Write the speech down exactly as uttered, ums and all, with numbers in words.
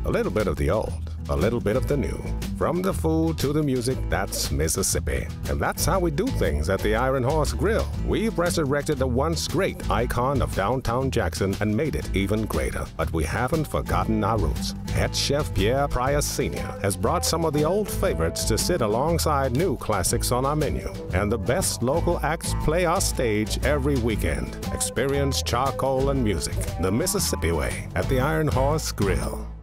A little bit of the old, a little bit of the new. From the food to the music, that's Mississippi. And that's how we do things at the Iron Horse Grill. We've resurrected the once great icon of downtown Jackson and made it even greater. But we haven't forgotten our roots. Head chef Pierre Pryor Senior has brought some of the old favorites to sit alongside new classics on our menu. And the best local acts play our stage every weekend. Experience charcoal and music the Mississippi way at the Iron Horse Grill.